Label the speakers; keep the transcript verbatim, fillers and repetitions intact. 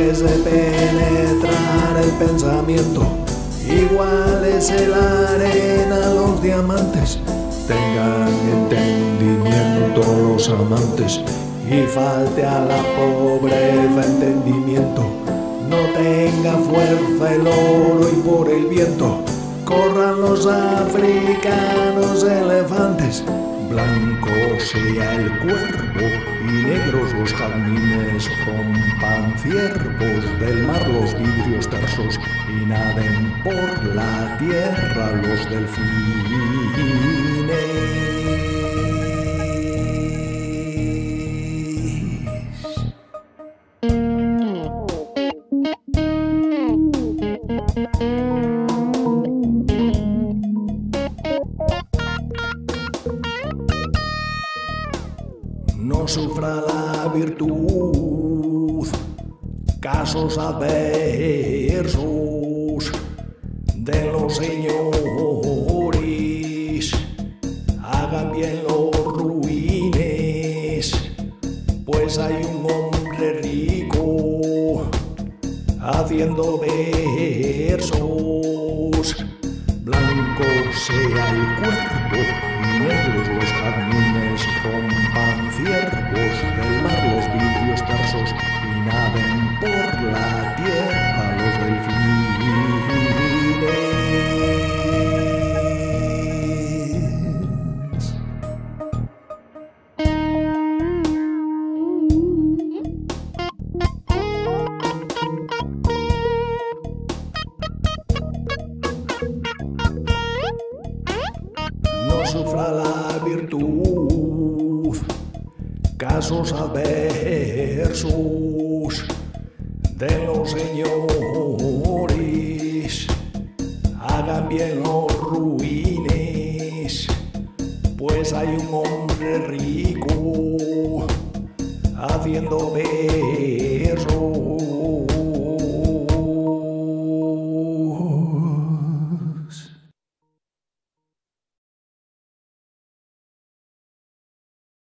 Speaker 1: puede penetrar el pensamiento. Igual es el arena los diamantes. Tengan entendimiento los amantes y falte a la pobreza entendimiento. No tenga fuerza el oro y por el viento corran los africanos elefantes. Blanco sea el cuervo y negros los jazmines, rompan ciervos del mar los vidrios tersos y naden por la tierra los delfines. No sufra la virtud casos adversos de los señores. Hagan bien los ruines, pues hay un hombre rico haciendo versos. Blanco sea el cuerpo y negros los jazmines, rompan ciervos del mar los vidrios tersos y naden por la tierra los delfines. No sufra la virtud casos adversos de los señores. Hagan bien los ruines, pues hay un hombre rico haciendo versos.